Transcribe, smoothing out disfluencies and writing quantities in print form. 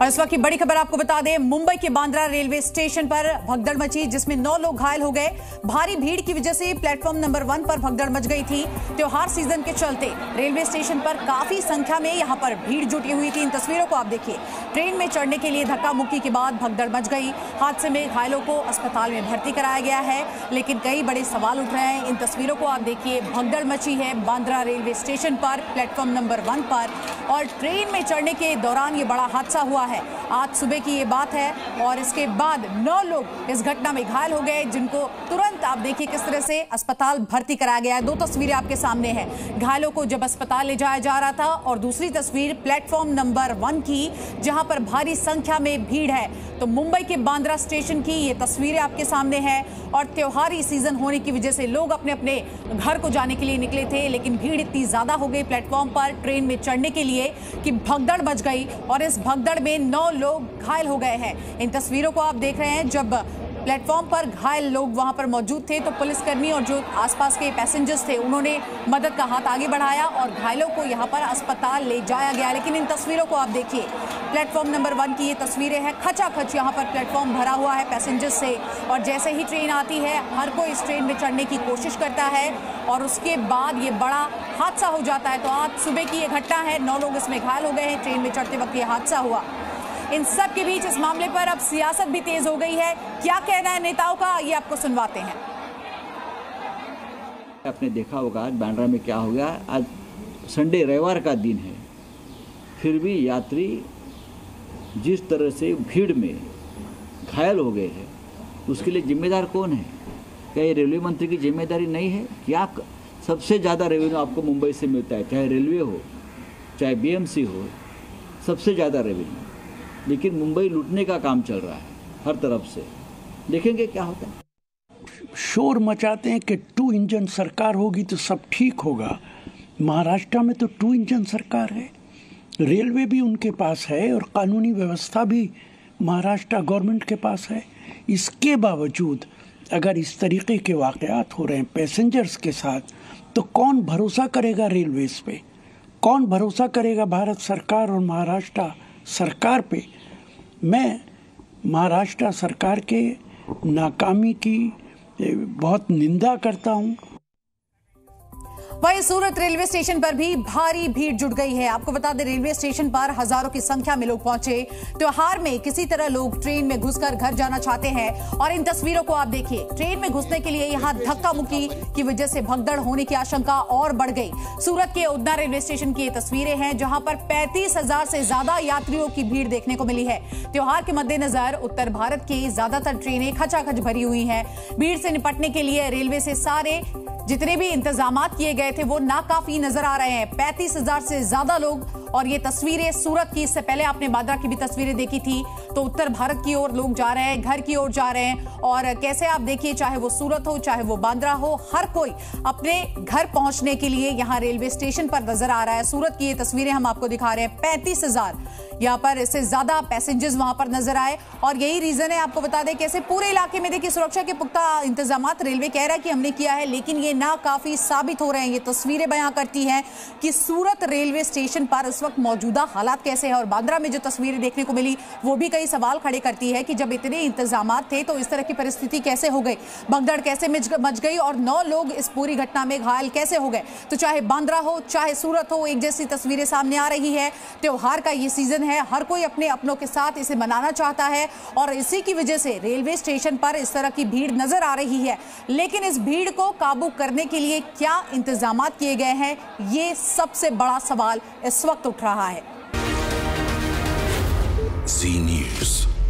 और इस वक्त की बड़ी खबर आपको बता दें, मुंबई के बांद्रा रेलवे स्टेशन पर भगदड़ मची जिसमें 9 लोग घायल हो गए। भारी भीड़ की वजह से प्लेटफॉर्म नंबर 1 पर भगदड़ मच गई थी। त्योहार सीजन के चलते रेलवे स्टेशन पर काफी संख्या में यहां पर भीड़ जुटी हुई थी। इन तस्वीरों को आप देखिए, ट्रेन में चढ़ने के लिए धक्का मुक्की के बाद भगदड़ मच गई। हादसे में घायलों को अस्पताल में भर्ती कराया गया है, लेकिन कई बड़े सवाल उठ रहे हैं। इन तस्वीरों को आप देखिए, भगदड़ मची है बांद्रा रेलवे स्टेशन पर प्लेटफॉर्म नंबर 1 पर, और ट्रेन में चढ़ने के दौरान ये बड़ा हादसा हुआ है। आज सुबह की ये बात है और इसके बाद 9 लोग इस घटना में घायल हो गए, जिनको तुरंत आप देखिए किस तरह से अस्पताल भर्ती कराया गया है। 2 तस्वीरें आपके सामने हैं, घायलों को जब अस्पताल ले जाया जा रहा था, और दूसरी तस्वीर प्लेटफॉर्म नंबर 1 की, जहां पर भारी संख्या में भीड़ है। तो मुंबई के बांद्रा स्टेशन की ये तस्वीरें आपके सामने हैं, और त्योहारी सीजन होने की वजह से लोग अपने अपने घर को जाने के लिए निकले थे, लेकिन भीड़ इतनी ज्यादा हो गई प्लेटफॉर्म पर ट्रेन में चढ़ने के लिए कि भगदड़ मच गई, और इस भगदड़ में 9 लोग घायल हो गए हैं। इन तस्वीरों को आप देख रहे हैं, जब प्लेटफॉर्म पर घायल लोग वहां पर मौजूद थे तो पुलिसकर्मी और जो आसपास के पैसेंजर्स थे उन्होंने मदद का हाथ आगे बढ़ाया और घायलों को यहां पर अस्पताल ले जाया गया। लेकिन इन तस्वीरों को आप देखिए, प्लेटफॉर्म नंबर 1 की ये तस्वीरें हैं। खचाखच यहां पर प्लेटफॉर्म भरा हुआ है पैसेंजर्स से, और जैसे ही ट्रेन आती है हर कोई इस ट्रेन में चढ़ने की कोशिश करता है, और उसके बाद ये बड़ा हादसा हो जाता है। तो आज सुबह की ये घटना है, 9 लोग इसमें घायल हो गए हैं। ट्रेन में चढ़ते वक्त ये हादसा हुआ। इन सब के बीच इस मामले पर अब सियासत भी तेज हो गई है। क्या कहना है नेताओं का, ये आपको सुनवाते हैं। आपने देखा होगा आज बांद्रा में क्या हो गया। आज संडे रविवार का दिन है, फिर भी यात्री जिस तरह से भीड़ में घायल हो गए हैं, उसके लिए जिम्मेदार कौन है? क्या ये रेलवे मंत्री की जिम्मेदारी नहीं है? क्या सबसे ज़्यादा रेवेन्यू आपको मुंबई से मिलता है, चाहे रेलवे हो चाहे बीएमसी हो, सबसे ज़्यादा रेवेन्यू, लेकिन मुंबई लूटने का काम चल रहा है हर तरफ से। देखेंगे क्या होता है। शोर मचाते हैं कि 2 इंजन सरकार होगी तो सब ठीक होगा। महाराष्ट्र में तो 2 इंजन सरकार है, रेलवे भी उनके पास है और कानूनी व्यवस्था भी महाराष्ट्र गवर्नमेंट के पास है। इसके बावजूद अगर इस तरीके के वाक़यात हो रहे हैं पैसेंजर्स के साथ, तो कौन भरोसा करेगा रेलवेज पे? कौन भरोसा करेगा भारत सरकार और महाराष्ट्र सरकार पे? मैं महाराष्ट्र सरकार के नाकामी की बहुत निंदा करता हूं। वहीं सूरत रेलवे स्टेशन पर भी भारी भीड़ जुट गई है। आपको बता दें, रेलवे स्टेशन पर हजारों की संख्या में लोग पहुंचे। त्योहार में किसी तरह लोग ट्रेन में घुसकर घर जाना चाहते हैं, और इन तस्वीरों को आप देखिए, ट्रेन में घुसने के लिए यहां धक्का मुक्की की वजह से भगदड़ होने की आशंका और बढ़ गई। सूरत के उधना रेलवे स्टेशन की ये तस्वीरें हैं, जहां पर 35,000 से ज्यादा यात्रियों की भीड़ देखने को मिली है। त्योहार के मद्देनजर उत्तर भारत की ज्यादातर ट्रेनें खचाखच भरी हुई हैं। भीड़ से निपटने के लिए रेलवे से सारे जितने भी इंतजामात किए गए थे वो नाकाफी नजर आ रहे हैं। 35,000 से ज्यादा लोग, और ये तस्वीरें सूरत की, इससे पहले आपने बांद्रा की भी तस्वीरें देखी थी। तो उत्तर भारत की ओर लोग जा रहे हैं, घर की ओर जा रहे हैं, और कैसे आप देखिए, चाहे वो सूरत हो चाहे वो बांद्रा हो, हर कोई अपने घर पहुंचने के लिए यहां रेलवे स्टेशन पर नजर आ रहा है। सूरत की ये तस्वीरें हम आपको दिखा रहे हैं, 35,000 यहाँ पर, इससे ज्यादा पैसेंजर्स वहां पर नजर आए, और यही रीजन है। आपको बता दें कैसे पूरे इलाके में देखिए सुरक्षा के पुख्ता इंतजामात रेलवे कह रहा है कि हमने किया है, लेकिन ये नाकाफी साबित हो रहे हैं। ये तस्वीरें बयां करती हैं कि सूरत रेलवे स्टेशन पर उस वक्त मौजूदा हालात कैसे हैं, और बांद्रा में जो तस्वीरें देखने को मिली वो भी कई सवाल खड़े करती है कि जब इतने इंतजामात थे तो इस तरह की परिस्थिति कैसे हो गई, भगदड़ कैसे मच गई, और 9 लोग इस पूरी घटना में घायल कैसे हो गए। तो चाहे बांद्रा हो चाहे सूरत हो, एक जैसी तस्वीरें सामने आ रही है। त्योहार का ये सीजन है, हर कोई अपने अपनों के साथ इसे मनाना चाहता है, और इसी की वजह से रेलवे स्टेशन पर इस तरह की भीड़ नजर आ रही है। लेकिन इस भीड़ को काबू करने के लिए क्या इंतजामात किए गए हैं, ये सबसे बड़ा सवाल इस वक्त उठ रहा है। Zee News।